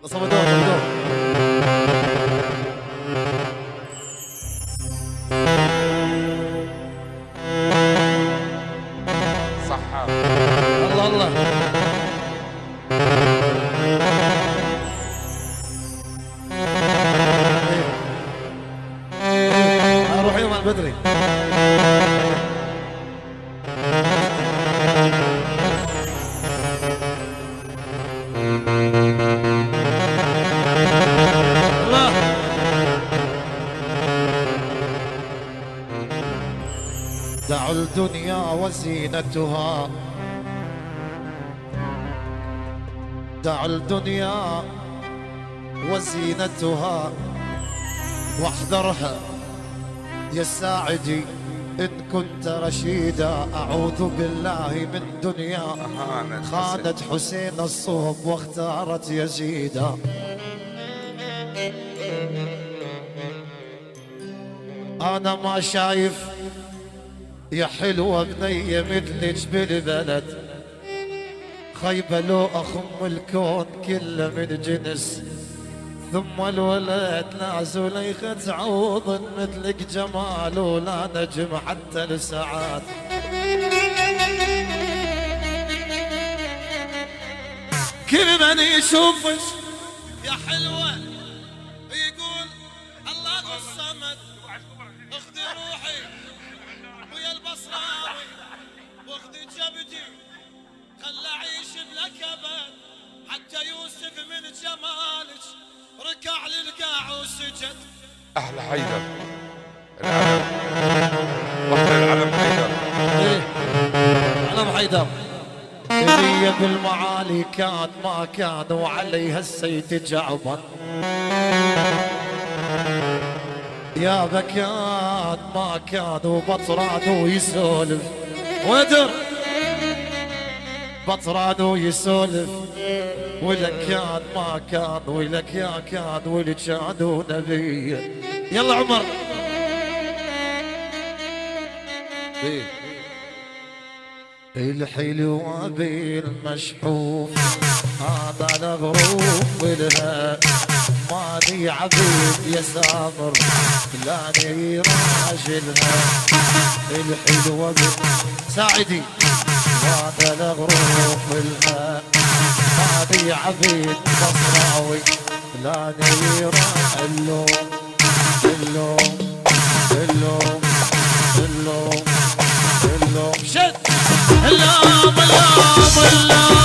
صمدوه صمدوه. صحة الله الله. روح يوم البدري. دعوا الدنيا وزينتها، دعوا الدنيا وزينتها واحذرها يا ساعدي إن كنت رشيدا. أعوذ بالله من دنيا خانت حسين الصوب واختارت يزيدا. أنا ما شايف يا حلوة بنية مثلك بالبلد، خيبة لو أخم الكون كله من جنس. ثم الولد لا زليخة تعوض مثلك جمال ولا نجم حتى لساعات. كل من يشوفك يا حلوة يقول الله الصمد. اخذي روحي ويا البصراوي واخذي جبدي خل اعيش بلك ابد. حتى يوسف من جمالك ركع للقاع وسجد. أحلى حيدر العلم، بطل العلم حيدر. علم حيدر هدية بالمعالي كان ما كان وعليها السيد جعبا. يا بكان ما كان وبطران يسولف ودر. بطران يسولف ولك كان ما كان ولك يا كان ولك كان نبي. يلا عمر. الحلوة بالمشحوف هذا الغروف لها ماني عبيد يا سامر لاني راجلها. الحلوة ساعدي هذا الغروف لها ماني عبيد بصراوي لاني اللوم اللوم اللوم اللوم اللوم شد اللوم اللوم اللوم